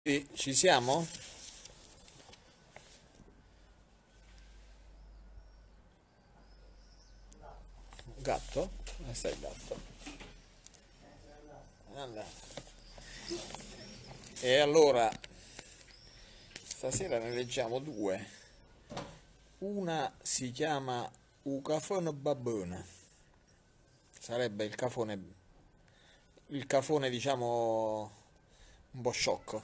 Sì, ci siamo? Gatto? Dove sta il gatto? È andato. E allora, stasera ne leggiamo due. Una si chiama U cafone babbone. Sarebbe il cafone diciamo un po' sciocco.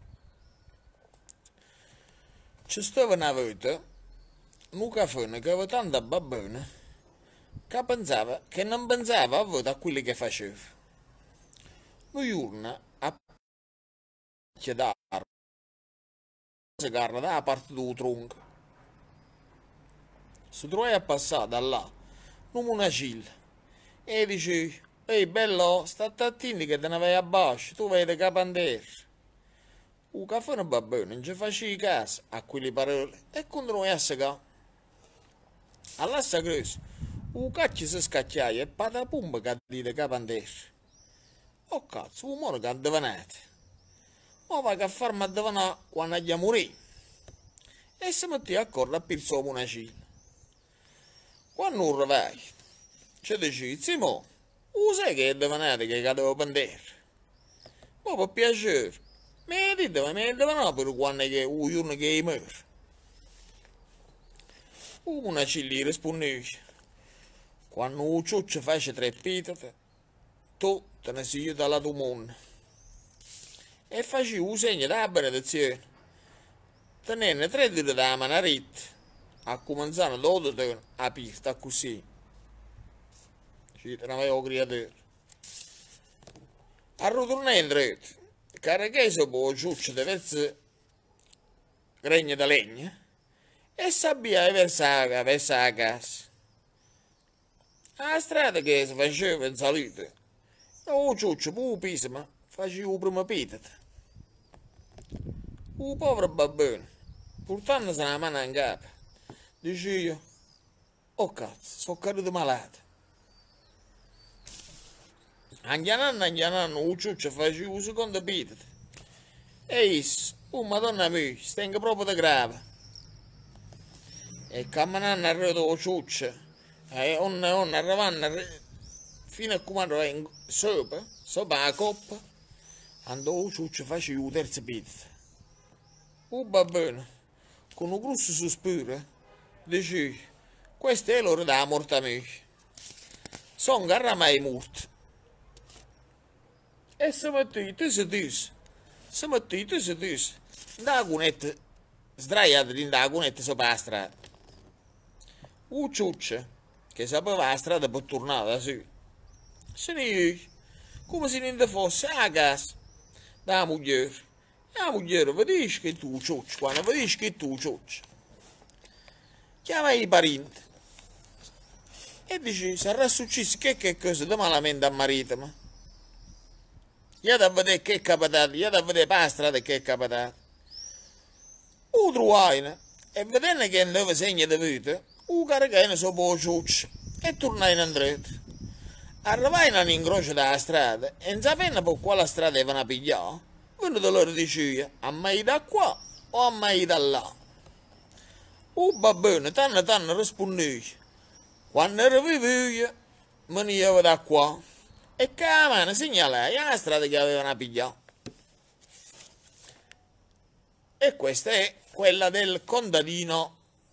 Ci stava una volta un cafone che aveva tanta babbone che pensava che non pensava a voto a quelli che faceva. Un giorno, a dare carne da parte del tronco, si trova a passare da là, un monacillo, e dice, ehi bello, state attenti che te ne vai a bacio, tu vedi capandere. Il caffè non va bene, non ci facevi caso a quelle parole e continuai a segare. All'assa crisi, il cacchio si scacchiaia e patapumba che dite capandere. Oh cazzo, un mono che addivanate. Ma va che farmi addivanare quando gli morì. E si metteva a correre per il suo monacillo. Quando non vai, ci dici, Simo, sai che è addivanate che cadevo pendere? Ma per piacere, mi addivanare per quando è che un giorno che muore. Un monacillo gli rispondeva, quando un ciuccio face tre pitate, tu te ne sei dalla tua mondo. E facevi un segno della benedizione. Tenendo tre dita da mano ritta, a cominciare da aperta così. Ci avevo creato. A ritornare in dritto, caricato po' ciuccio di verso gregna da legna e sabbia verso la casa. La strada che si faceva in salita, o ciuccio pu pisma, faceva il primo pitata. Un povero babbone, portandosi la mano in capo, dice io, oh cazzo, sono caduto malato. Andianando, un ciuccio faceva il secondo pitata. E isso, oh madonna mia, stengo proprio da grave. E camminando arrivato il ciuccio, e on arrivando fino a come arriva sopra la coppa, andò il ciuccio faceva il terzo pitata. Va bene, con un grosso sospiro, dice, questa è l'ora della morte mia. Sono garramai morto. E si mettì, si mettì, da cunetta, sdraiato dentro la cunetta sopra la strada. Un ciuccio, che sapeva la strada per tornare da sé, se ne esce, come se niente fosse, a casa, da moglie. E la moglie, vedi che tu ciuccio, quando vedi che tu ciuccio, chiama i parenti e dice, sarà successo che cosa di malamente a marito, ma. Io da vedere che è capitato, io da vedere per la strada che è capitato. U truvaina, e vedendo che non aveva segno di vita, u caricaino sopra il ciuccio e tornai in andretto. Arrivai in un incrocio della strada e non sapendo per quale strada avevano pigliato, venuto loro diceva, a mai da qua o a mai da là. Babbone, tanno rispondeva, quando ero vivo me ne avevo da qua. E che la mano segnalai la strada che avevano pigliato. E questa è quella del contadino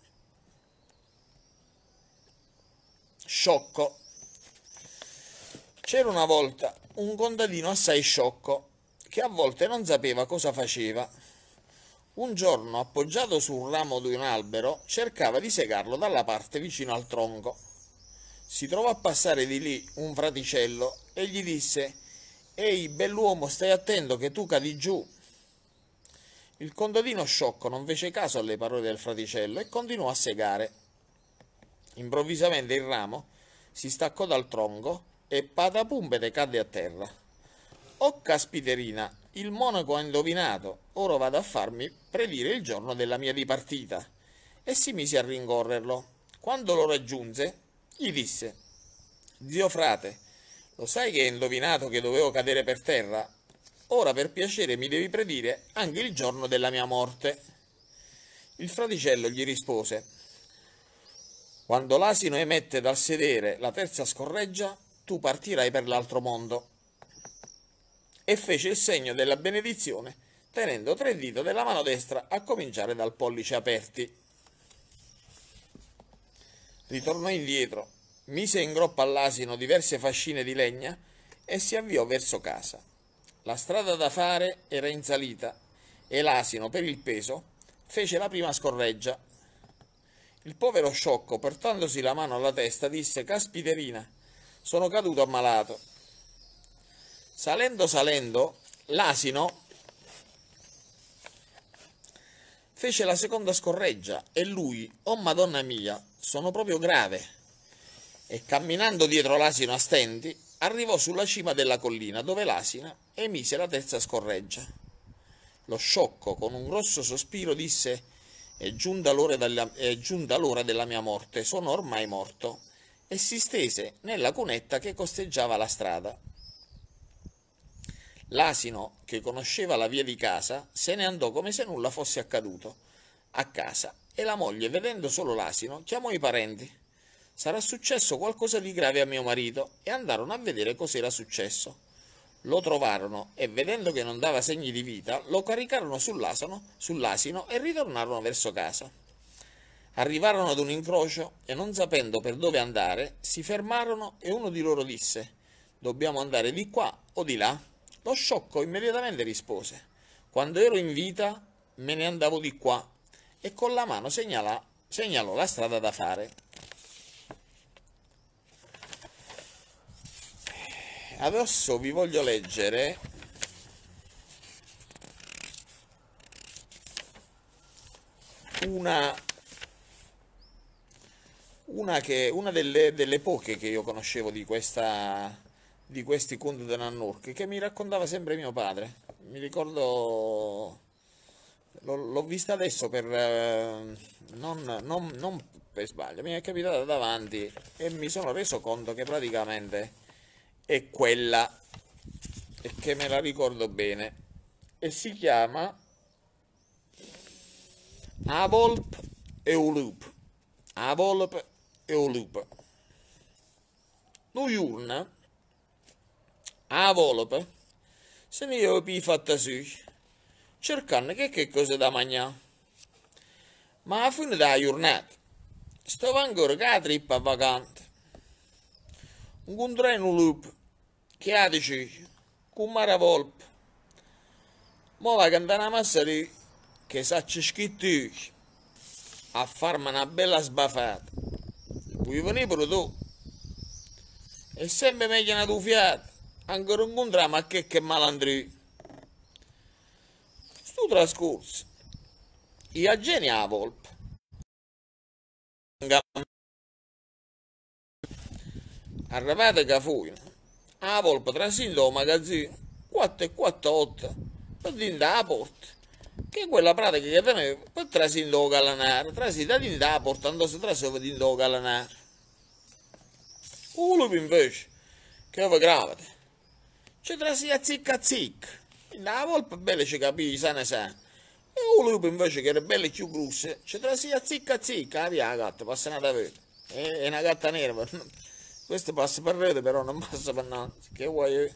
sciocco. C'era una volta un contadino assai sciocco che a volte non sapeva cosa faceva. Un giorno, appoggiato su un ramo di un albero, cercava di segarlo dalla parte vicino al tronco. Si trovò a passare di lì un fraticello e gli disse: ehi, bell'uomo, stai attento che tu cadi giù. Il contadino sciocco non fece caso alle parole del fraticello e continuò a segare. Improvvisamente il ramo si staccò dal tronco e patapumpete cadde a terra. Oh caspiterina, il monaco ha indovinato, ora vado a farmi predire il giorno della mia dipartita. E si mise a rincorrerlo. Quando lo raggiunse, gli disse: zio frate, lo sai che hai indovinato che dovevo cadere per terra? ora per piacere mi devi predire anche il giorno della mia morte. Il fraticello gli rispose: quando l'asino emette dal sedere la terza scorreggia, tu partirai per l'altro mondo. E fece il segno della benedizione, tenendo 3 dita della mano destra a cominciare dal pollice aperti. Ritornò indietro, mise in groppa all'asino diverse fascine di legna e si avviò verso casa. La strada da fare era in salita e l'asino, per il peso, fece la prima scorreggia. Il povero sciocco, portandosi la mano alla testa, disse: caspiterina, sono caduto ammalato. Salendo, l'asino fece la seconda scorreggia e lui: oh Madonna mia, sono proprio grave. E camminando dietro l'asino a stenti, arrivò sulla cima della collina, dove l'asina emise la terza scorreggia. Lo sciocco, con un grosso sospiro, disse: è giunta l'ora della mia morte, sono ormai morto, e si stese nella cunetta che costeggiava la strada. L'asino, che conosceva la via di casa, se ne andò come se nulla fosse accaduto a casa, e la moglie, vedendo solo l'asino, chiamò i parenti. Sarà successo qualcosa di grave a mio marito, e andarono a vedere cos'era successo. Lo trovarono e, vedendo che non dava segni di vita, lo caricarono sull'asino e ritornarono verso casa. Arrivarono ad un incrocio e, non sapendo per dove andare, si fermarono e uno di loro disse: dobbiamo andare di qua o di là? Lo sciocco immediatamente rispose: quando ero in vita me ne andavo di qua, e con la mano segnalò la strada da fare. Adesso vi voglio leggere una delle poche che io conoscevo di questi conti di Nannurk, che mi raccontava sempre mio padre. Mi ricordo, l'ho vista adesso non per sbaglio, mi è capitata davanti e mi sono reso conto che praticamente è quella, e che me la ricordo bene, e si chiama A Volpe e o Lupo. A Volpe e o Lupo. Un giorno a Volpe se ne io per i fatti cercando che cosa da mangiare. Ma alla fine della giornata stavo ancora con la trippa vacante. Incontrai un lupo che ha deciso, con Mara Volpe, mo va a cantare una masseria che sa c'è scritto io, a farmi una bella sbafata. Puoi venire pure tu. È sempre meglio una tua fiata, ancora incontriamo a che malandri. Sto trascorso, io a Geni a Volpe. Arrivate che fu, a Volpe trascinò il magazzino 448 per dentro la porta, che è quella pratica che teneva per trascinò il galanare, trascinò dentro la porta, andò trascinò dentro il galanare. Un lupo invece, che aveva gravate, ci trascinò zicca zicca, la Volpe bella ci capì sana sana, e un lupo invece che era bello più grosso, ci trascinò zicca zicca, la via la gatta, passa una davvero, è una gatta nera. Questo passa per rete, però non passa per nanti. Che vuoi?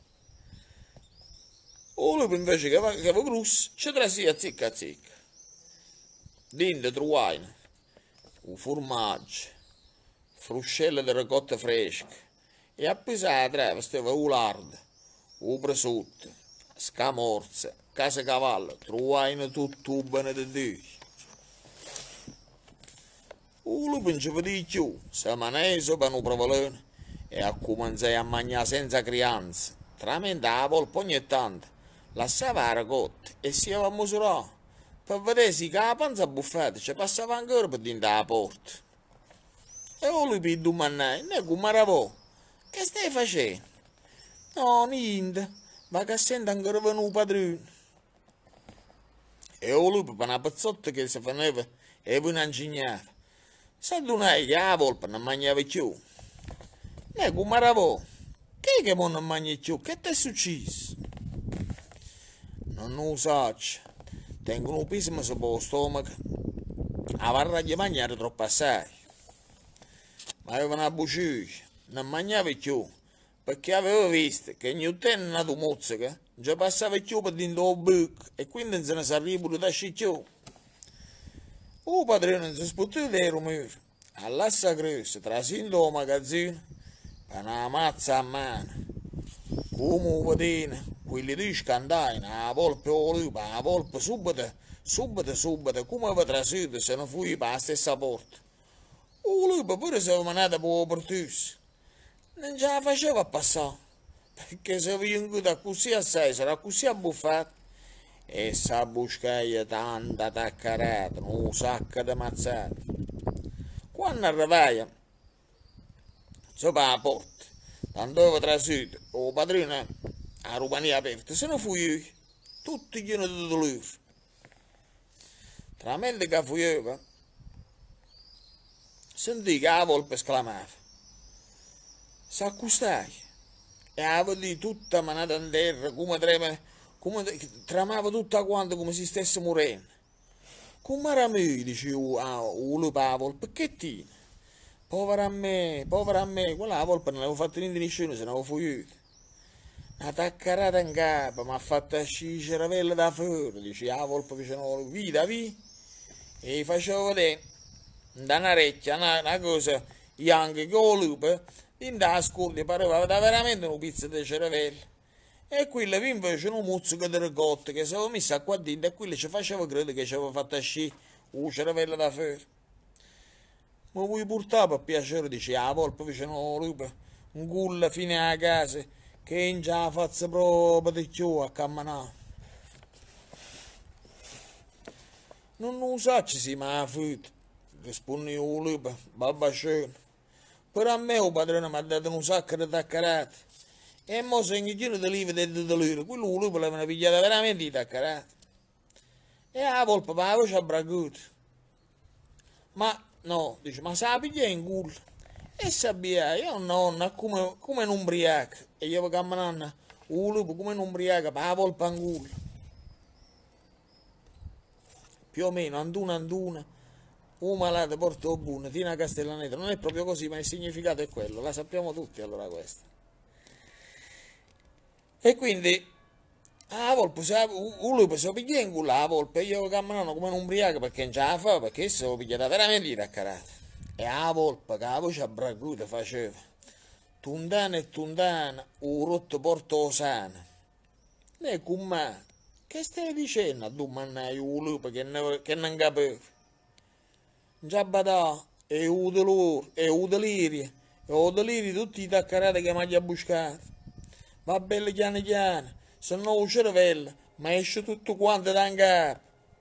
O lupo invece che va grosso, ci trascia zicca zicca. Dinde truaine, un formaggio, fruscelle di ricotta fresca. E a pesare treva stava un lardo, un prosciutto, scamorze, casa cavallo, truaine tutto bene di Dio. Un lupo non ci vede più, si manese per un provolone e a cominciare a mangiare senza crianza. Tramite la Volpe ogni tanto lasciava la cotta e si aveva a misurare per vedere se la panza buffata ci passava ancora per dentro la porta. E un lupo gli domandai: ne come eravamo? Che stai facendo? No, niente, ma che sento ancora venuto padrone. E un lupo per una pezzotta che si faceva e poi una ingegnata. S'adunai che la Volpe non mangiava più. Ne come eravamo? Che mo non mangi più? Che ti è successo? non lo so, tengono un pismo sopra lo stomaco, a varra di mangiare troppo assai, ma aveva una buccia, non mangiava più, perché aveva visto che ogni tempo una mozzica, già passava più per dentro il buco, e quindi non se ne sarebbe potuto uscire più. Il padrone non si sputtò dai rumori, all'assa grossa, trasendo il magazzino, per una mazza a mano, come un patino, quelli due scandai, la volpe o lupa, la volpe subito, come aveva trasito se non fu per la stessa porta. Il lupo pure si aveva mandato per la portussa, non ce la faceva passare, perché se venuto così assai, sarà così abbuffato. E sa buscaia tanta taccarata, un sacco di mazzate. Quando arrivai sopra la porta, andavo trasito, il padrone a rubania aperta, se ne fu io, tutti pieni di dolore. Tra mente che fu io, sentì che la volpe esclamava, s'accustai, e avevo di tutta manata in terra, come tramava tutta quanta come se stesse morendo. Come era me, dice il lupo alla volpe, che ti? Povera a me, quella la volpe non l'avevo fatto niente nessuno, se ne avevo fuggito. Una taccarata in capo, mi ha fatto uscire il cervello da fuori, dice la volpe vicino, vita, e gli facevo vedere, da una orecchia, una cosa, anche con il lupo, in da ascolti, pareva da veramente un pizzo di cervello. E quella vi invece un muzzico di ricotta che si aveva messa qua dentro e quella ci faceva credere che ci aveva fatto uscire un cervello da fuori. Ma vuoi portare per piacere, dice la volpe vicino al lupo, un culla fine alla casa, che in già faccia proprio di più a camminare. Non lo so se si ma frutta, risponde il lupo, babbacione. Per a me il padrone mi ha dato un sacco di taccarate. E mo se ogni giorno di lieve di dolore, quello lupo l'aveva pigliata veramente di taccarate. E la volpe per la voce ha braguto. Ma no, dice, ma se la piglia in culo. E sabbia, io nonna, come un ubriaco. E io camminando, un lupo come un ubriaco, per la volpe in culo. Più o meno, anduna, un malato porta il buono, tiene a castellaneta. Non è proprio così, ma il significato è quello, la sappiamo tutti allora questa. E quindi la volpe, un lupo si piglia in culo la volpe, io camminando come un ubriaco perché non ce la fa, perché si è pigliata veramente di raccarata. E la volpe, che la voce abbraguta faceva, tundana e tundana, un rotto porto sana. E come, che stai dicendo a domandare un lupo che non capiva? Già badà, e un dolore, e un delirio, tutti i taccarati che mi ha buscato. Va bene piano, se no il cervello, ma esce tutto quanto da in capo.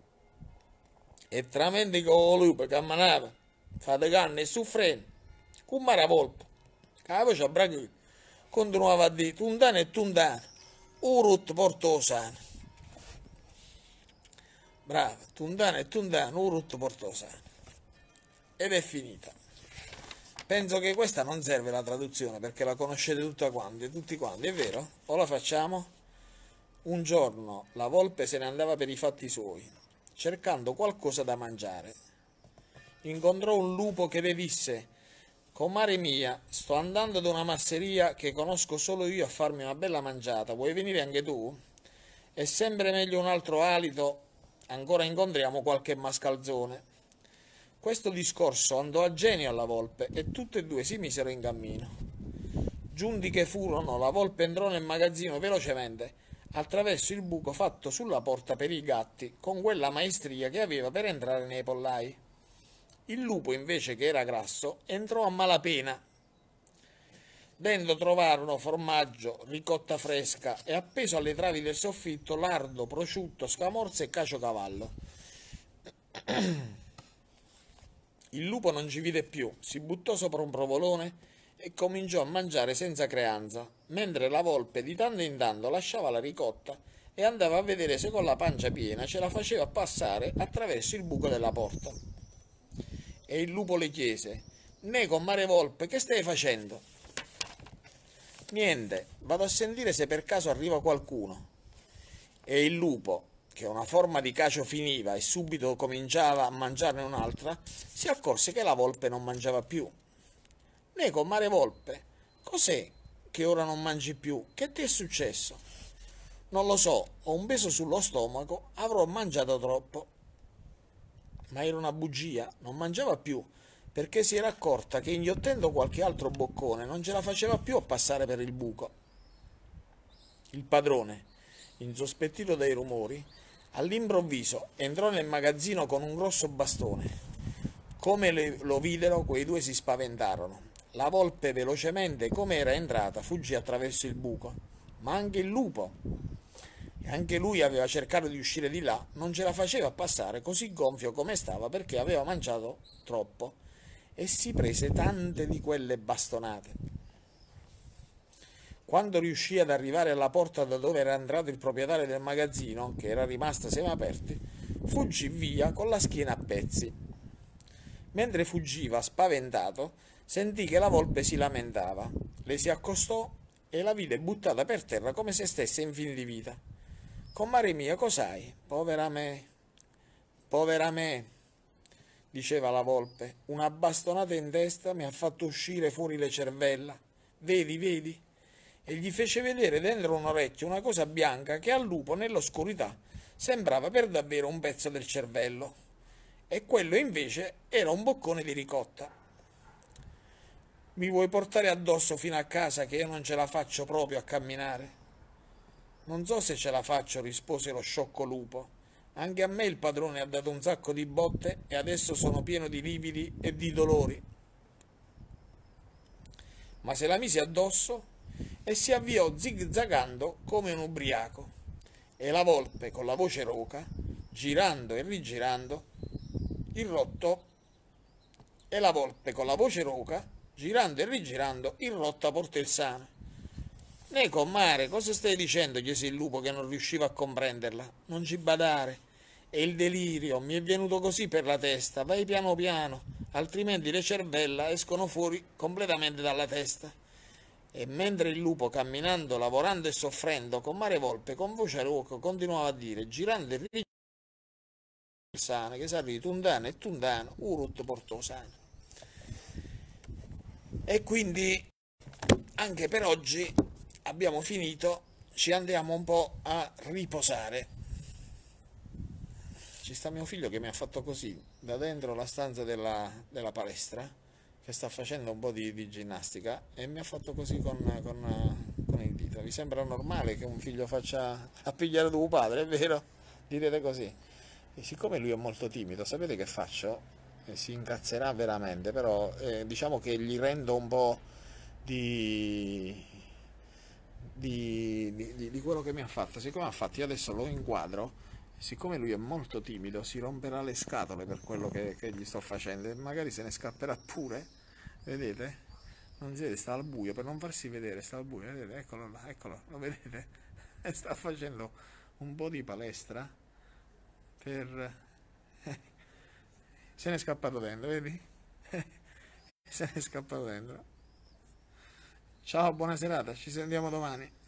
E tramenti con il lupo camminava, fate canne e soffrendo, come era volpe, che la voce abbraguta, continuava a dire tundana e tundana, un rotto porto sano. Brava, tundana e tundana, un rotto porto sano. Ed è finita. Penso che questa non serve la traduzione perché la conoscete tutti quanti, è vero? O la facciamo? Un giorno la volpe se ne andava per i fatti suoi, cercando qualcosa da mangiare. Incontrò un lupo che le disse: comare mia, sto andando ad una masseria che conosco solo io a farmi una bella mangiata, vuoi venire anche tu? È sempre meglio un altro alito, ancora incontriamo qualche mascalzone. Questo discorso andò a genio alla volpe e tutte e due si misero in cammino. Giunti che furono, la volpe entrò nel magazzino velocemente, attraverso il buco fatto sulla porta per i gatti, con quella maestria che aveva per entrare nei pollai. Il lupo, invece, che era grasso, entrò a malapena. Dentro trovarono formaggio, ricotta fresca e appeso alle travi del soffitto lardo, prosciutto, scamorza e caciocavallo. Il lupo non ci vide più, si buttò sopra un provolone e cominciò a mangiare senza creanza, mentre la volpe di tanto in tanto lasciava la ricotta e andava a vedere se con la pancia piena ce la faceva passare attraverso il buco della porta. E il lupo le chiese: «Ne, comare volpe, che stai facendo?» «Niente, vado a sentire se per caso arriva qualcuno». e il lupo, che una forma di cacio finiva e subito cominciava a mangiarne un'altra, si accorse che la volpe non mangiava più. Neco, mare volpe, cos'è che ora non mangi più? Che ti è successo? Non lo so, ho un peso sullo stomaco, avrò mangiato troppo. Ma era una bugia, non mangiava più, perché si era accorta che inghiottendo qualche altro boccone non ce la faceva più a passare per il buco. Il padrone, insospettito dai rumori, all'improvviso entrò nel magazzino con un grosso bastone. Come lo videro, quei due si spaventarono. La volpe velocemente, come era entrata, fuggì attraverso il buco. Ma anche il lupo, e anche lui aveva cercato di uscire di là, non ce la faceva passare così gonfio come stava perché aveva mangiato troppo e si prese tante di quelle bastonate. Quando riuscì ad arrivare alla porta da dove era entrato il proprietario del magazzino, che era rimasta semiaperta, fuggì via con la schiena a pezzi. Mentre fuggiva, spaventato, sentì che la volpe si lamentava. Le si accostò e la vide buttata per terra come se stesse in fin di vita. Comare mia, cos'hai? Povera me, diceva la volpe. Una bastonata in testa mi ha fatto uscire fuori le cervella. Vedi, vedi? E gli fece vedere dentro un orecchio una cosa bianca che al lupo nell'oscurità sembrava per davvero un pezzo del cervello. E quello invece era un boccone di ricotta. Mi vuoi portare addosso fino a casa che io non ce la faccio proprio a camminare? Non so se ce la faccio, rispose lo sciocco lupo. Anche a me il padrone ha dato un sacco di botte e adesso sono pieno di lividi e di dolori. Ma se la mise addosso e si avviò zigzagando come un ubriaco. E la volpe, con la voce roca, girando e rigirando, il rotto, e la volpe, con la voce roca, girando e rigirando, il rotta portò il same. Ne comare, cosa stai dicendo? Chiese il lupo che non riusciva a comprenderla. Non ci badare. È il delirio, mi è venuto così per la testa. Vai piano piano, altrimenti le cervella escono fuori completamente dalla testa. E mentre il lupo, camminando, lavorando e soffrendo, con mare volpe, con voce rauca, continuava a dire, girando e rigirando il sane, che s'arrivi tundano e tundano, urut portò sane. E quindi anche per oggi abbiamo finito, ci andiamo un po' a riposare. Ci sta mio figlio che mi ha fatto così da dentro la stanza della palestra, che sta facendo un po' di ginnastica, e mi ha fatto così con il dito. Vi sembra normale che un figlio faccia a pigliare tuo padre, è vero? Direte così. E siccome lui è molto timido, sapete che faccio? Si incazzerà veramente, però diciamo che gli rendo un po' di, di quello che mi ha fatto. Siccome ha fatto, io adesso lo inquadro, siccome lui è molto timido, si romperà le scatole per quello che gli sto facendo e magari se ne scapperà pure, vedete? Non si vede, sta al buio, per non farsi vedere, sta al buio, vedete? Eccolo là, eccolo, lo vedete? E sta facendo un po' di palestra per... se ne è scappato dentro, vedi? Se ne è scappato dentro. Ciao, buona serata, ci sentiamo domani.